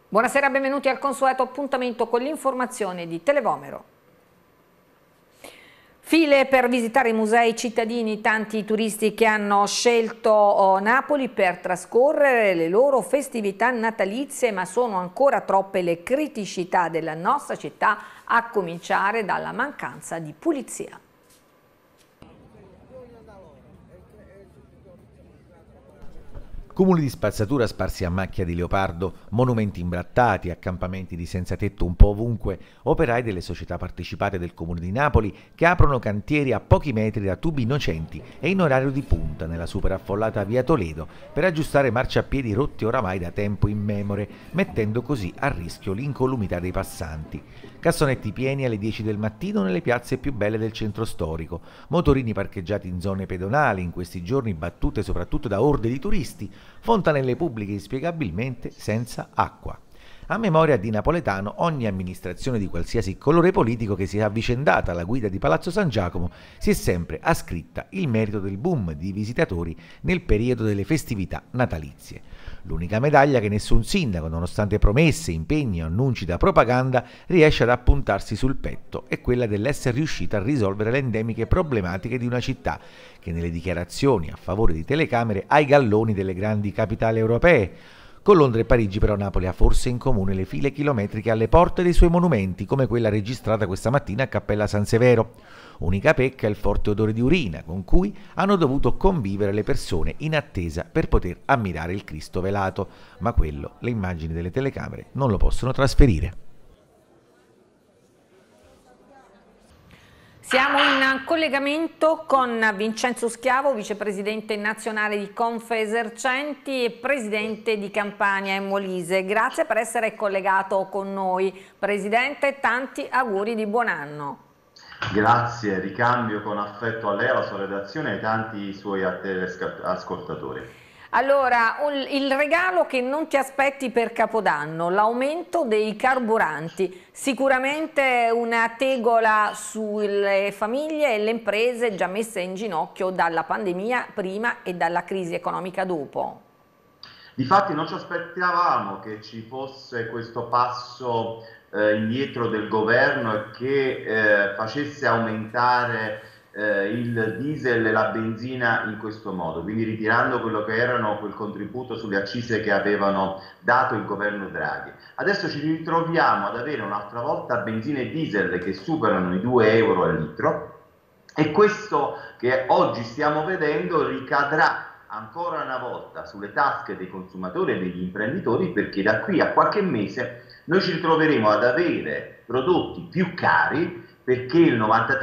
Buonasera, benvenuti al consueto appuntamento con l'informazione di Televomero. File per visitare i musei cittadini, tanti turisti che hanno scelto Napoli per trascorrere le loro festività natalizie, ma sono ancora troppe le criticità della nostra città, a cominciare dalla mancanza di pulizia. Cumuli di spazzatura sparsi a macchia di leopardo, monumenti imbrattati, accampamenti di senza tetto un po' ovunque, operai delle società partecipate del Comune di Napoli che aprono cantieri a pochi metri da tubi innocenti e in orario di punta nella super affollata via Toledo per aggiustare marciapiedi rotti oramai da tempo immemore, mettendo così a rischio l'incolumità dei passanti. Cassonetti pieni alle 10 del mattino nelle piazze più belle del centro storico, motorini parcheggiati in zone pedonali in questi giorni battute soprattutto da orde di turisti, fontanelle pubbliche inspiegabilmente senza acqua. A memoria di Napoletano, ogni amministrazione di qualsiasi colore politico che si è avvicendata alla guida di Palazzo San Giacomo si è sempre ascritta il merito del boom di visitatori nel periodo delle festività natalizie. L'unica medaglia che nessun sindaco, nonostante promesse, impegni o annunci da propaganda, riesce ad appuntarsi sul petto è quella dell'essere riuscita a risolvere le endemiche problematiche di una città che nelle dichiarazioni a favore di telecamere ha i galloni delle grandi capitali europee. Con Londra e Parigi però Napoli ha forse in comune le file chilometriche alle porte dei suoi monumenti, come quella registrata questa mattina a Cappella San Severo. Unica pecca è il forte odore di urina con cui hanno dovuto convivere le persone in attesa per poter ammirare il Cristo velato, ma quello le immagini delle telecamere non lo possono trasferire. Siamo in collegamento con Vincenzo Schiavo, vicepresidente nazionale di Confesercenti e presidente di Campania e Molise. Grazie per essere collegato con noi. Presidente, tanti auguri di buon anno. Grazie, ricambio con affetto a lei, alla sua redazione e ai tanti suoi ascoltatori. Allora, il regalo che non ti aspetti per Capodanno, l'aumento dei carburanti, sicuramente una tegola sulle famiglie e le imprese già messe in ginocchio dalla pandemia prima e dalla crisi economica dopo. Difatti non ci aspettavamo che ci fosse questo passo indietro del governo e che facesse aumentare il diesel e la benzina in questo modo, quindi ritirando quello che erano quel contributo sulle accise che avevano dato il governo Draghi. Adesso ci ritroviamo ad avere un'altra volta benzina e diesel che superano i 2 euro al litro e questo che oggi stiamo vedendo ricadrà ancora una volta sulle tasche dei consumatori e degli imprenditori, perché da qui a qualche mese noi ci ritroveremo ad avere prodotti più cari, perché il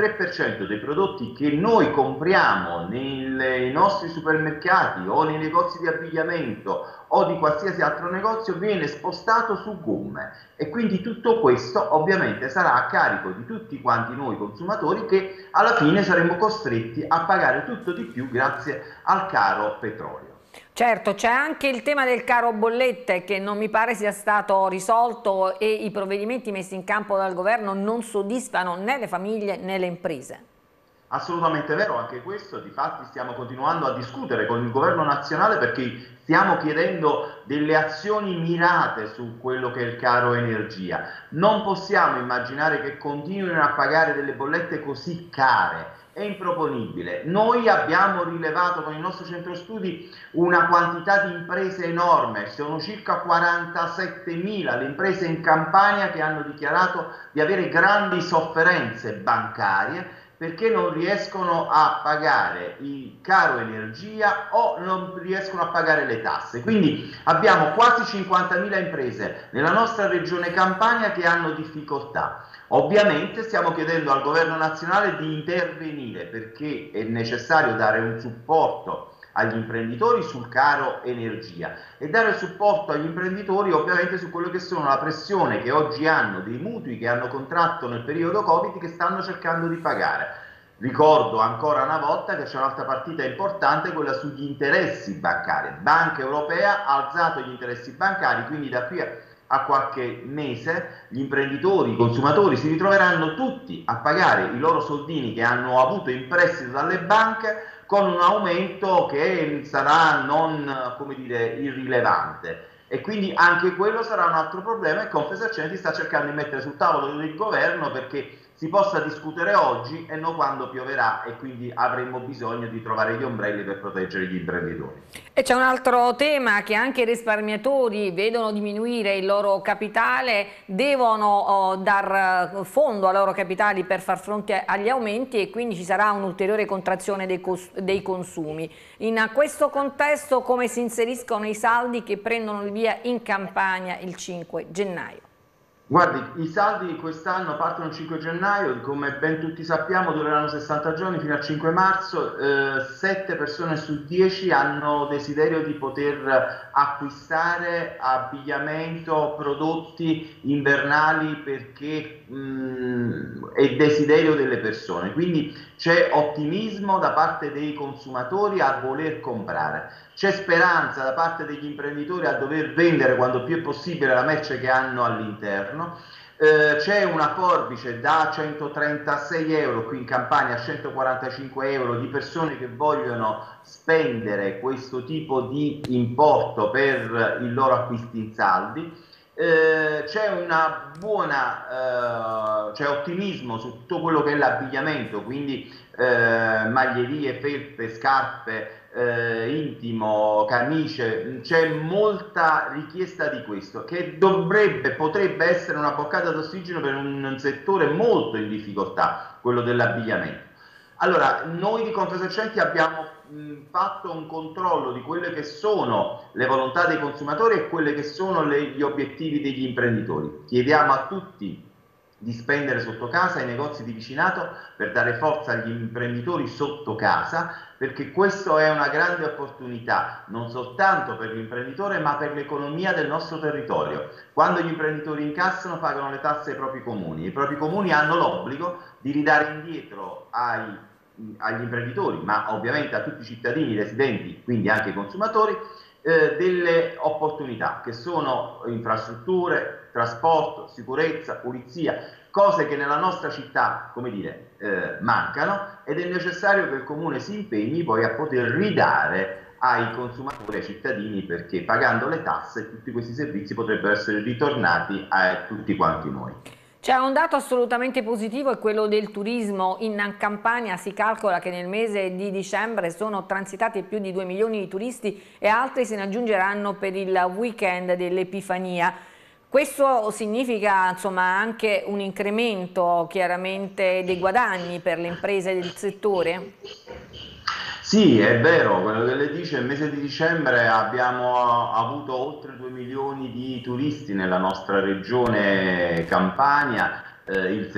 93% dei prodotti che noi compriamo nei nostri supermercati o nei negozi di abbigliamento o di qualsiasi altro negozio viene spostato su gomme e quindi tutto questo ovviamente sarà a carico di tutti quanti noi consumatori che alla fine saremo costretti a pagare tutto di più grazie al caro petrolio. Certo, c'è anche il tema del caro bollette che non mi pare sia stato risolto e i provvedimenti messi in campo dal governo non soddisfano né le famiglie né le imprese. Assolutamente vero, anche questo, difatti stiamo continuando a discutere con il governo nazionale perché stiamo chiedendo delle azioni mirate su quello che è il caro energia. Non possiamo immaginare che continuino a pagare delle bollette così care. È improponibile. Noi abbiamo rilevato con il nostro centro studi una quantità di imprese enorme, sono circa 47.000 le imprese in Campania che hanno dichiarato di avere grandi sofferenze bancarie perché non riescono a pagare il caro energia o non riescono a pagare le tasse. Quindi abbiamo quasi 50.000 imprese nella nostra regione Campania che hanno difficoltà. Ovviamente stiamo chiedendo al governo nazionale di intervenire perché è necessario dare un supporto agli imprenditori sul caro energia e dare supporto agli imprenditori ovviamente su quello che sono la pressione che oggi hanno dei mutui che hanno contratto nel periodo Covid che stanno cercando di pagare. Ricordo ancora una volta che c'è un'altra partita importante, quella sugli interessi bancari. Banca Europea ha alzato gli interessi bancari, quindi da qui a qualche mese gli imprenditori, i consumatori si ritroveranno tutti a pagare i loro soldini che hanno avuto in prestito dalle banche con un aumento che sarà non, come dire, irrilevante. E quindi anche quello sarà un altro problema e Confesercenti sta cercando di mettere sul tavolo del governo perché si possa discutere oggi e non quando pioverà, e quindi avremo bisogno di trovare gli ombrelli per proteggere gli imprenditori. E c'è un altro tema che anche i risparmiatori vedono diminuire il loro capitale, devono dar fondo ai loro capitali per far fronte agli aumenti e quindi ci sarà un'ulteriore contrazione dei consumi. In questo contesto come si inseriscono i saldi che prendono il via in Campania il 5 gennaio? Guardi, i saldi quest'anno partono il 5 gennaio, come ben tutti sappiamo dureranno 60 giorni fino al 5 marzo, 7 persone su 10 hanno desiderio di poter acquistare abbigliamento, prodotti invernali perché è desiderio delle persone, quindi c'è ottimismo da parte dei consumatori a voler comprare. C'è speranza da parte degli imprenditori a dover vendere quando più è possibile la merce che hanno all'interno. C'è una forbice da 136 euro qui in Campania a 145 euro di persone che vogliono spendere questo tipo di importo per i loro acquisti in saldi. C'è una buona, c'è ottimismo su tutto quello che è l'abbigliamento, quindi maglierie, felpe, scarpe, intimo, camicie, c'è molta richiesta di questo, che potrebbe essere una boccata d'ossigeno per un settore molto in difficoltà, quello dell'abbigliamento. Allora, noi di Confesercenti abbiamo fatto un controllo di quelle che sono le volontà dei consumatori e quelle che sono gli obiettivi degli imprenditori. Chiediamo a tutti di spendere sotto casa, ai negozi di vicinato, per dare forza agli imprenditori sotto casa, perché questa è una grande opportunità non soltanto per l'imprenditore ma per l'economia del nostro territorio. Quando gli imprenditori incassano pagano le tasse ai propri comuni, i propri comuni hanno l'obbligo di ridare indietro agli imprenditori, ma ovviamente a tutti i cittadini residenti, quindi anche ai consumatori, delle opportunità che sono infrastrutture, trasporto, sicurezza, pulizia, cose che nella nostra città, come dire, mancano, ed è necessario che il comune si impegni poi a poter ridare ai consumatori, ai cittadini, perché pagando le tasse tutti questi servizi potrebbero essere ritornati a tutti quanti noi. C'è un dato assolutamente positivo, è quello del turismo. In Campania si calcola che nel mese di dicembre sono transitati più di 2 milioni di turisti e altri se ne aggiungeranno per il weekend dell'Epifania. Questo significa insomma anche un incremento chiaramente dei guadagni per le imprese del settore? Sì, è vero, quello che lei dice, il mese di dicembre abbiamo avuto oltre 2 milioni di turisti nella nostra regione Campania, il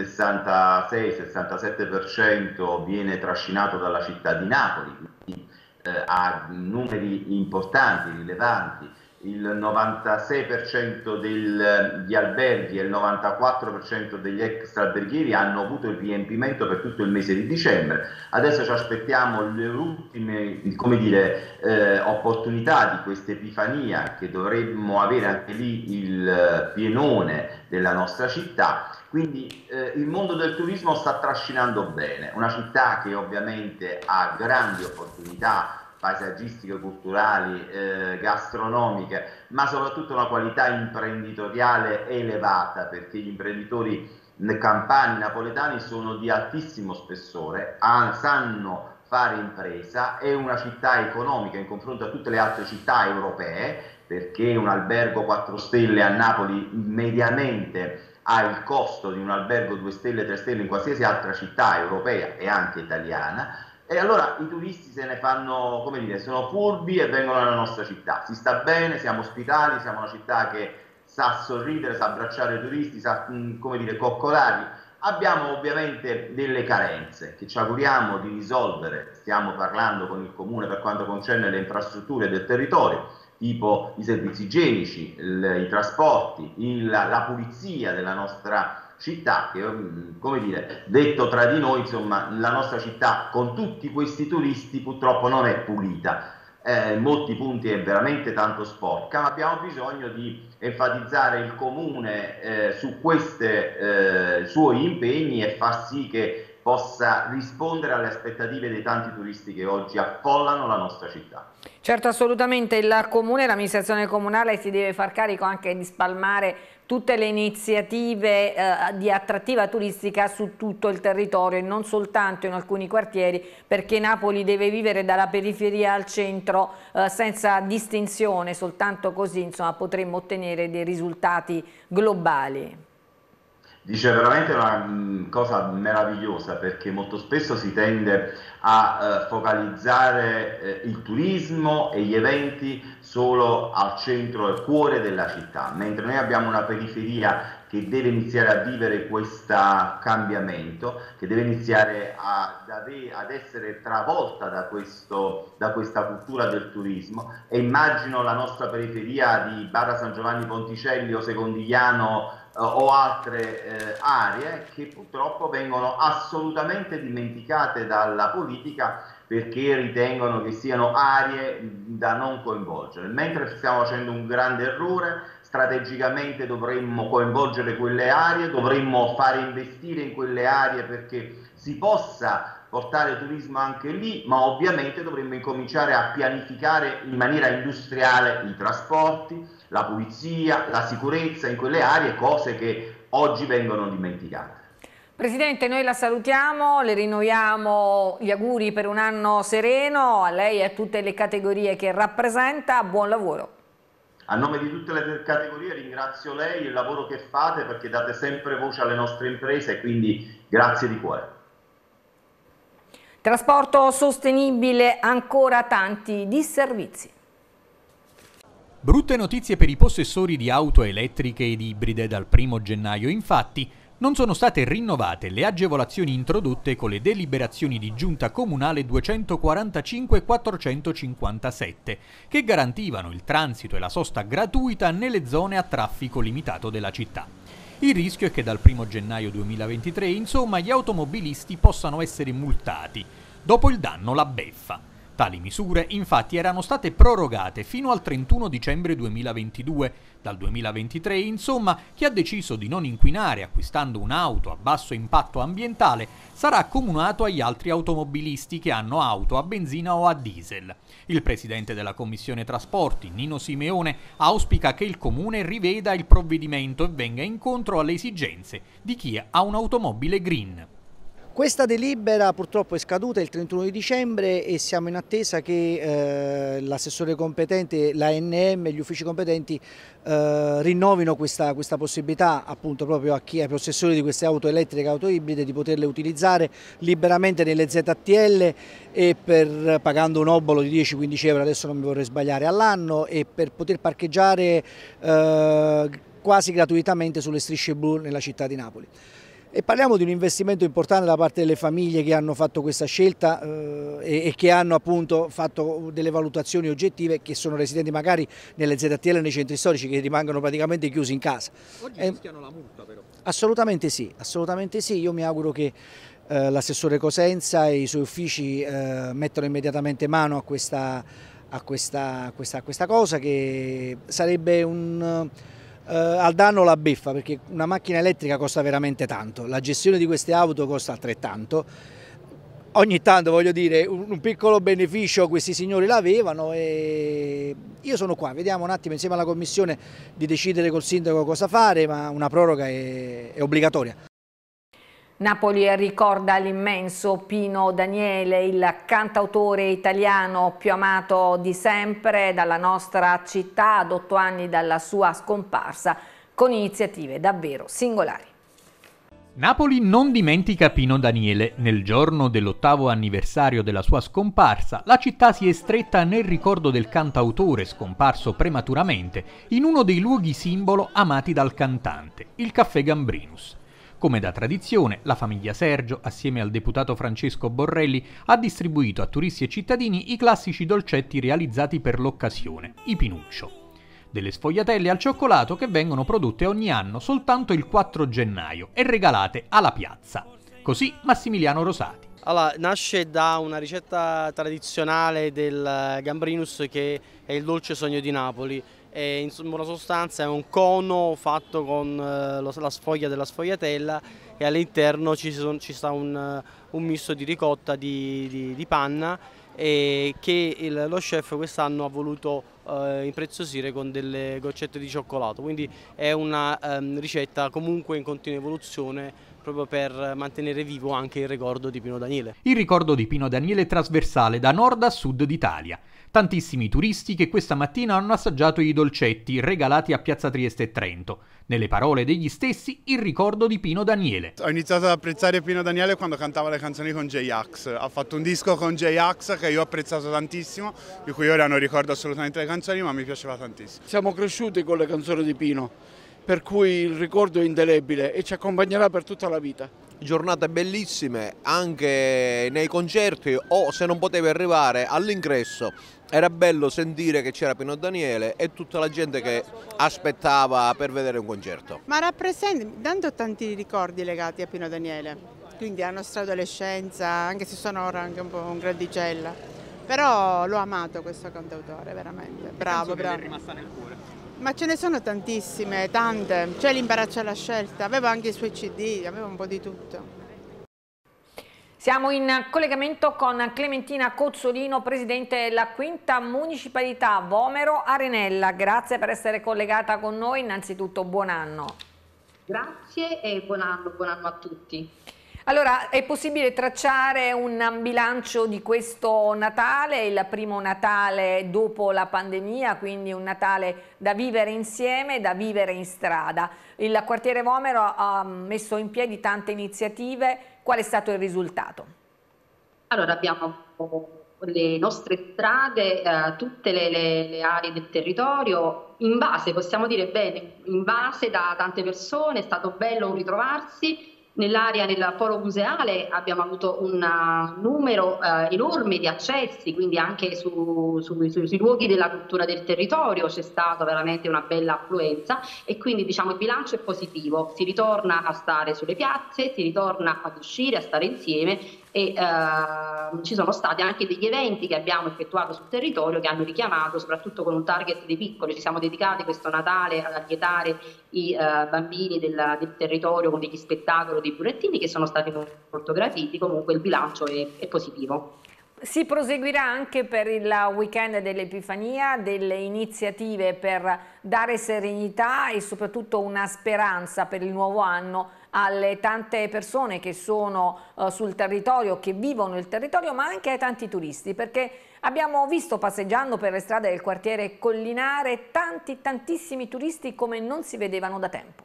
66-67% viene trascinato dalla città di Napoli, quindi ha numeri importanti, rilevanti. Il 96% degli alberghi e il 94% degli extraalberghieri hanno avuto il riempimento per tutto il mese di dicembre. Adesso ci aspettiamo le ultime, come dire, opportunità di questa Epifania, che dovremmo avere anche lì il pienone della nostra città. Quindi il mondo del turismo sta trascinando bene, una città che ovviamente ha grandi opportunità paesaggistiche, culturali, gastronomiche, ma soprattutto una qualità imprenditoriale elevata, perché gli imprenditori campani, napoletani sono di altissimo spessore, sanno fare impresa, è una città economica in confronto a tutte le altre città europee, perché un albergo 4 stelle a Napoli mediamente ha il costo di un albergo 2 stelle, 3 stelle in qualsiasi altra città europea e anche italiana. E allora i turisti se ne fanno, come dire, sono furbi e vengono nella nostra città. Si sta bene, siamo ospitali, siamo una città che sa sorridere, sa abbracciare i turisti, sa, come dire, coccolarli. Abbiamo ovviamente delle carenze che ci auguriamo di risolvere. Stiamo parlando con il comune per quanto concerne le infrastrutture del territorio, tipo i servizi igienici, i trasporti, la pulizia della nostra città, che come dire, detto tra di noi, insomma, la nostra città con tutti questi turisti purtroppo non è pulita, in molti punti è veramente tanto sporca, ma abbiamo bisogno di enfatizzare il comune su questi suoi impegni e far sì che possa rispondere alle aspettative dei tanti turisti che oggi affollano la nostra città. Certo, assolutamente, il Comune, l'amministrazione comunale si deve far carico anche di spalmare tutte le iniziative di attrattiva turistica su tutto il territorio e non soltanto in alcuni quartieri, perché Napoli deve vivere dalla periferia al centro senza distinzione, soltanto così insomma, potremmo ottenere dei risultati globali. Dice veramente una cosa meravigliosa, perché molto spesso si tende a focalizzare il turismo e gli eventi solo al centro e cuore della città, mentre noi abbiamo una periferia che deve iniziare a vivere questo cambiamento, che deve iniziare ad essere travolta da questa cultura del turismo, e immagino la nostra periferia di Barra San Giovanni Ponticelli o Secondigliano o altre aree che purtroppo vengono assolutamente dimenticate dalla politica, perché ritengono che siano aree da non coinvolgere, mentre stiamo facendo un grande errore. Strategicamente dovremmo coinvolgere quelle aree, dovremmo fare investire in quelle aree perché si possa portare turismo anche lì, ma ovviamente dovremmo incominciare a pianificare in maniera industriale i trasporti, la pulizia, la sicurezza in quelle aree, cose che oggi vengono dimenticate. Presidente, noi la salutiamo, le rinnoviamo gli auguri per un anno sereno, a lei e a tutte le categorie che rappresenta, buon lavoro. A nome di tutte le categorie ringrazio lei e il lavoro che fate, perché date sempre voce alle nostre imprese, e quindi grazie di cuore. Trasporto sostenibile, ancora tanti disservizi. Brutte notizie per i possessori di auto elettriche ed ibride. Dal 1° gennaio, infatti, non sono state rinnovate le agevolazioni introdotte con le deliberazioni di Giunta Comunale 245 e 457, che garantivano il transito e la sosta gratuita nelle zone a traffico limitato della città. Il rischio è che dal 1° gennaio 2023, insomma, gli automobilisti possano essere multati. Dopo il danno, la beffa. Tali misure, infatti, erano state prorogate fino al 31 dicembre 2022. Dal 2023, insomma, chi ha deciso di non inquinare acquistando un'auto a basso impatto ambientale sarà accomunato agli altri automobilisti che hanno auto a benzina o a diesel. Il presidente della Commissione Trasporti, Nino Simeone, auspica che il Comune riveda il provvedimento e venga incontro alle esigenze di chi ha un'automobile green. Questa delibera purtroppo è scaduta il 31 di dicembre e siamo in attesa che l'assessore competente, l'ANM e gli uffici competenti rinnovino questa possibilità appunto proprio ai possessori di queste auto elettriche e auto ibride di poterle utilizzare liberamente nelle ZTL e pagando un obolo di 10-15 euro, adesso non mi vorrei sbagliare, all'anno, e per poter parcheggiare quasi gratuitamente sulle strisce blu nella città di Napoli. E parliamo di un investimento importante da parte delle famiglie che hanno fatto questa scelta e che hanno appunto fatto delle valutazioni oggettive, che sono residenti magari nelle ZTL e nei centri storici, che rimangono praticamente chiusi in casa. Oggi rischiano la multa però. Assolutamente sì, assolutamente sì. Io mi auguro che l'assessore Cosenza e i suoi uffici mettano immediatamente mano a questa cosa, che sarebbe al danno la beffa, perché una macchina elettrica costa veramente tanto, la gestione di queste auto costa altrettanto. Ogni tanto, voglio dire, un piccolo beneficio questi signori l'avevano, e io sono qua, vediamo un attimo insieme alla Commissione di decidere col Sindaco cosa fare, ma una proroga è obbligatoria. Napoli ricorda l'immenso Pino Daniele, il cantautore italiano più amato di sempre dalla nostra città, ad 8 anni dalla sua scomparsa, con iniziative davvero singolari. Napoli non dimentica Pino Daniele. Nel giorno dell'8° anniversario della sua scomparsa, la città si è stretta nel ricordo del cantautore scomparso prematuramente in uno dei luoghi simbolo amati dal cantante, il Caffè Gambrinus. Come da tradizione, la famiglia Sergio, assieme al deputato Francesco Borrelli, ha distribuito a turisti e cittadini i classici dolcetti realizzati per l'occasione, i Pinuccio. Delle sfogliatelle al cioccolato che vengono prodotte ogni anno soltanto il 4 gennaio e regalate alla piazza. Così Massimiliano Rosati. Allora, nasce da una ricetta tradizionale del gambrinus, che è il dolce sogno di Napoli. E in buona sostanza è un cono fatto con la sfoglia della sfogliatella, e all'interno ci sta un misto di ricotta di panna, e che lo chef quest'anno ha voluto impreziosire con delle goccette di cioccolato. Quindi è una ricetta comunque in continua evoluzione, proprio per mantenere vivo anche il ricordo di Pino Daniele. Il ricordo di Pino Daniele è trasversale da nord a sud d'Italia. Tantissimi turisti che questa mattina hanno assaggiato i dolcetti regalati a Piazza Trieste e Trento. Nelle parole degli stessi, il ricordo di Pino Daniele. Ho iniziato ad apprezzare Pino Daniele quando cantava le canzoni con J-Ax. Ha fatto un disco con J-Ax che io ho apprezzato tantissimo, di cui ora non ricordo assolutamente le canzoni, ma mi piaceva tantissimo. Siamo cresciuti con le canzoni di Pino, per cui il ricordo è indelebile e ci accompagnerà per tutta la vita. Giornate bellissime anche nei concerti, o se non potevi arrivare all'ingresso era bello sentire che c'era Pino Daniele e tutta la gente che aspettava per vedere un concerto. Ma rappresenta intanto tanti ricordi legati a Pino Daniele, quindi la nostra adolescenza, anche se sono ora anche un po' un gradicella, però l'ho amato questo cantautore, veramente, bravo, bravo. È rimasta nel cuore. Ma ce ne sono tantissime, tante, c'è l'imbarazzo alla scelta, aveva anche i suoi CD, aveva un po' di tutto. Siamo in collegamento con Clementina Cozzolino, presidente della quinta municipalità Vomero Arenella. Grazie per essere collegata con noi, innanzitutto buon anno. Grazie e buon anno a tutti. Allora, è possibile tracciare un bilancio di questo Natale, il primo Natale dopo la pandemia, quindi un Natale da vivere insieme, da vivere in strada. Il quartiere Vomero ha messo in piedi tante iniziative. Qual è stato il risultato? Allora, abbiamo le nostre strade, tutte le aree del territorio, invase, possiamo dire bene, invase da tante persone, è stato bello ritrovarsi. Nell'area, nel polo museale, abbiamo avuto un numero enorme di accessi, quindi anche sui luoghi della cultura del territorio c'è stata veramente una bella affluenza, e quindi diciamo il bilancio è positivo, si ritorna a stare sulle piazze, si ritorna ad uscire, a stare insieme, e ci sono stati anche degli eventi che abbiamo effettuato sul territorio che hanno richiamato, soprattutto con un target dei piccoli. Ci siamo dedicati questo Natale ad allietare i bambini del territorio con degli spettacoli, dei burattini che sono stati molto graditi. Comunque il bilancio è positivo. Si proseguirà anche per il weekend dell'Epifania delle iniziative per dare serenità e soprattutto una speranza per il nuovo anno alle tante persone che sono sul territorio, che vivono il territorio, ma anche ai tanti turisti, perché abbiamo visto passeggiando per le strade del quartiere Collinare tantissimi turisti come non si vedevano da tempo.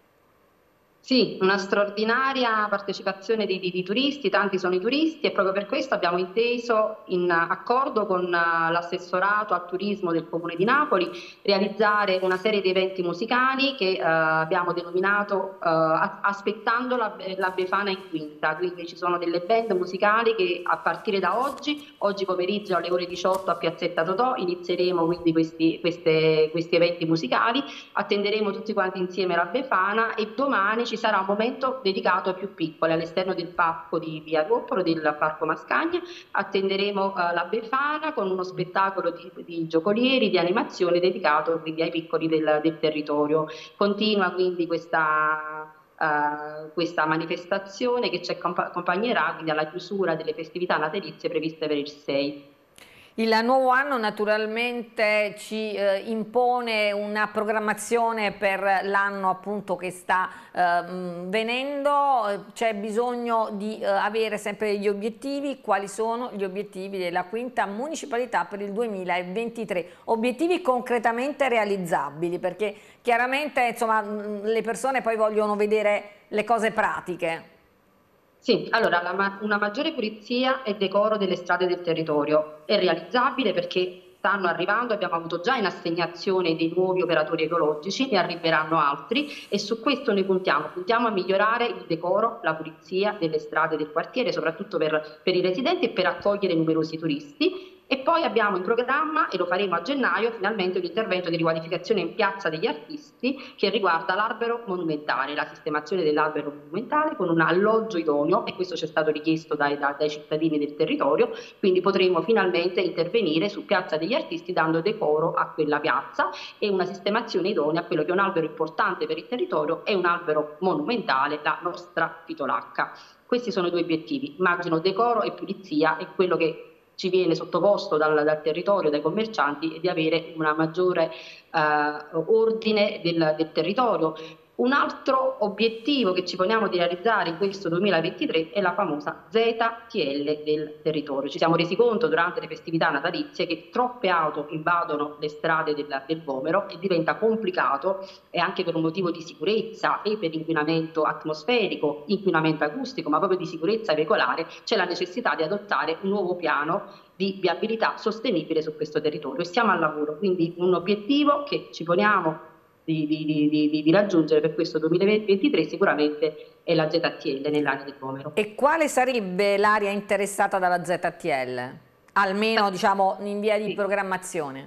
Sì, una straordinaria partecipazione di turisti, tanti sono i turisti, e proprio per questo abbiamo inteso, in accordo con l'assessorato al turismo del Comune di Napoli, realizzare una serie di eventi musicali che abbiamo denominato Aspettando la Befana in Quinta. Quindi ci sono delle band musicali che a partire da oggi pomeriggio alle ore 18 a Piazzetta Totò, inizieremo quindi questi eventi musicali, attenderemo tutti quanti insieme la Befana, e domani ci sarà un momento dedicato ai più piccoli all'esterno del parco di Via Roppolo, del parco Mascagna. Attenderemo la Befana con uno spettacolo di giocolieri, di animazione dedicato quindi ai piccoli del territorio. Continua quindi questa manifestazione che ci accompagnerà quindi alla chiusura delle festività natalizie previste per il 6. Il nuovo anno naturalmente ci impone una programmazione per l'anno appunto che sta venendo. C'è bisogno di avere sempre degli obiettivi. Quali sono gli obiettivi della quinta municipalità per il 2023? Obiettivi concretamente realizzabili, perché chiaramente insomma le persone poi vogliono vedere le cose pratiche. Sì, allora una maggiore pulizia e decoro delle strade del territorio è realizzabile perché stanno arrivando, abbiamo avuto già in assegnazione dei nuovi operatori ecologici, ne arriveranno altri, e su questo noi puntiamo a migliorare il decoro, la pulizia delle strade del quartiere, soprattutto per i residenti e per accogliere numerosi turisti. E poi abbiamo in programma, e lo faremo a gennaio, finalmente un intervento di riqualificazione in Piazza degli Artisti che riguarda l'albero monumentale, la sistemazione dell'albero monumentale con un alloggio idoneo, e questo ci è stato richiesto dai cittadini del territorio, quindi potremo finalmente intervenire su Piazza degli Artisti dando decoro a quella piazza e una sistemazione idonea a quello che è un albero importante per il territorio e un albero monumentale, la nostra pitolacca. Questi sono i due obiettivi, immagino decoro e pulizia, è quello che ci viene sottoposto dal territorio, dai commercianti, e di avere una maggiore ordine del territorio. Un altro obiettivo che ci poniamo di realizzare in questo 2023 è la famosa ZTL del territorio. Ci siamo resi conto durante le festività natalizie che troppe auto invadono le strade del Vomero e diventa complicato, e anche per un motivo di sicurezza e per inquinamento atmosferico, inquinamento acustico, ma proprio di sicurezza veicolare, c'è la necessità di adottare un nuovo piano di viabilità sostenibile su questo territorio. Siamo al lavoro, quindi un obiettivo che ci poniamo di raggiungere per questo 2023 sicuramente è la ZTL nell'area del Vomero. E quale sarebbe l'area interessata dalla ZTL? Almeno diciamo in via di programmazione.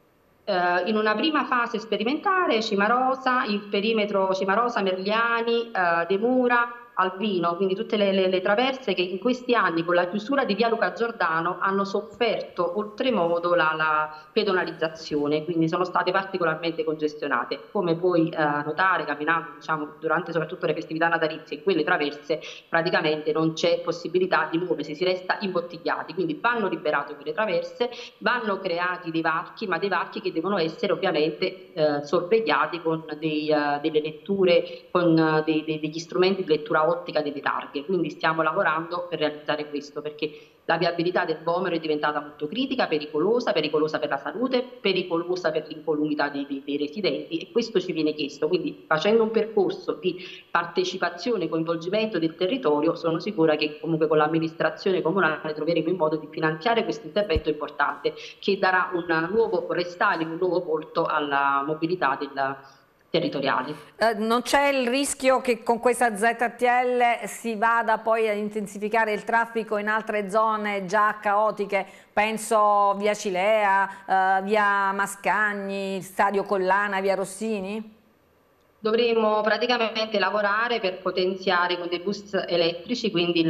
In una prima fase sperimentale Cimarosa, il perimetro Cimarosa, Merliani, De Mura, Albino, quindi tutte le traverse che in questi anni con la chiusura di via Luca Giordano hanno sofferto oltremodo la pedonalizzazione, quindi sono state particolarmente congestionate. Come puoi notare camminando durante soprattutto le festività natalizie, in quelle traverse praticamente non c'è possibilità di muoversi, si resta imbottigliati, quindi vanno liberate quelle traverse, vanno creati dei varchi, ma dei varchi che devono essere ovviamente sorvegliati con delle letture, con degli strumenti di lettura ottica delle targhe, quindi stiamo lavorando per realizzare questo, perché la viabilità del Vomero è diventata molto critica, pericolosa per la salute, pericolosa per l'incolumità dei residenti, e questo ci viene chiesto. Quindi facendo un percorso di partecipazione e coinvolgimento del territorio, sono sicura che comunque con l'amministrazione comunale troveremo il modo di finanziare questo intervento importante che darà un nuovo restyling, un nuovo volto alla mobilità territoriali. Non c'è il rischio che con questa ZTL si vada poi ad intensificare il traffico in altre zone già caotiche? Penso via Cilea, via Mascagni, Stadio Collana, via Rossini? Dovremo praticamente lavorare per potenziare con dei bus elettrici, quindi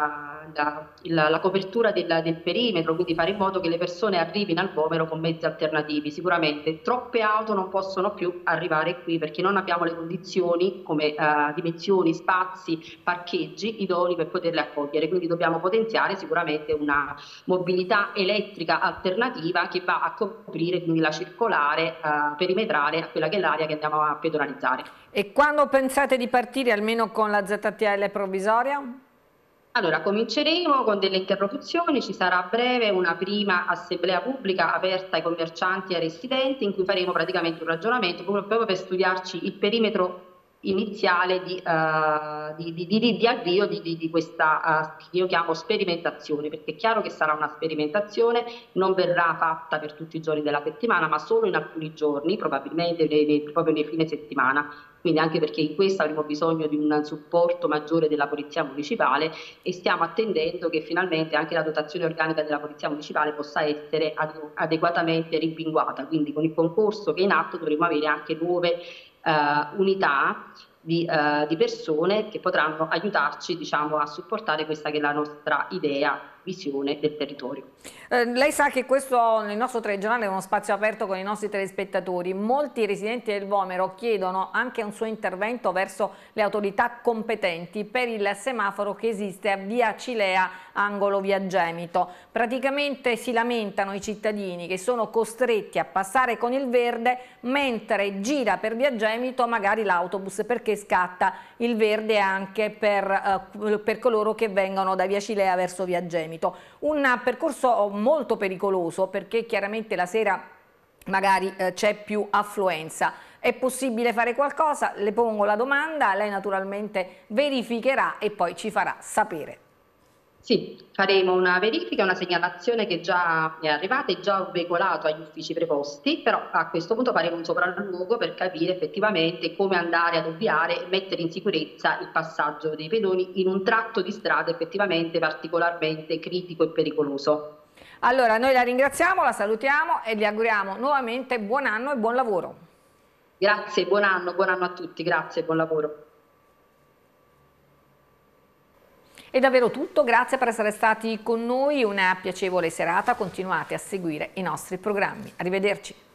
la copertura del perimetro, quindi fare in modo che le persone arrivino al Vomero con mezzi alternativi. Sicuramente troppe auto non possono più arrivare qui perché non abbiamo le condizioni come dimensioni, spazi, parcheggi idonei per poterle accogliere, quindi dobbiamo potenziare sicuramente una mobilità elettrica alternativa che va a coprire quindi la circolare perimetrale a quella che è l'area che andiamo a pedonalizzare. E quando pensate di partire almeno con la ZTL provvisoria? Allora, cominceremo con delle interlocuzioni, ci sarà a breve una prima assemblea pubblica aperta ai commercianti e ai residenti in cui faremo praticamente un ragionamento proprio per studiarci il perimetro iniziale di avvio di questa che io chiamo sperimentazione, perché è chiaro che sarà una sperimentazione, non verrà fatta per tutti i giorni della settimana ma solo in alcuni giorni, probabilmente proprio nei fine settimana, quindi anche perché in questo avremo bisogno di un supporto maggiore della Polizia Municipale e stiamo attendendo che finalmente anche la dotazione organica della Polizia Municipale possa essere adeguatamente rimpinguata, quindi con il concorso che è in atto dovremo avere anche nuove unità di persone che potranno aiutarci a supportare questa che è la nostra idea, visione del territorio. Lei sa che questo nel nostro telegiornale è uno spazio aperto con i nostri telespettatori. Molti residenti del Vomero chiedono anche un suo intervento verso le autorità competenti per il semaforo che esiste a via Cilea, angolo via Gemito. Praticamente si lamentano i cittadini che sono costretti a passare con il verde mentre gira per via Gemito magari l'autobus, perché scatta il verde anche per coloro che vengono da via Cilea verso via Gemito. Un percorso molto pericoloso perché chiaramente la sera magari c'è più affluenza. È possibile fare qualcosa? Le pongo la domanda, lei naturalmente verificherà e poi ci farà sapere. Sì, faremo una verifica, una segnalazione che già è arrivata, è già veicolato agli uffici preposti, però a questo punto faremo un sopralluogo per capire effettivamente come andare ad ovviare e mettere in sicurezza il passaggio dei pedoni in un tratto di strada effettivamente particolarmente critico e pericoloso. Allora, noi la ringraziamo, la salutiamo e gli auguriamo nuovamente buon anno e buon lavoro. Grazie, buon anno a tutti, grazie, buon lavoro. È davvero tutto, grazie per essere stati con noi, una piacevole serata, continuate a seguire i nostri programmi. Arrivederci.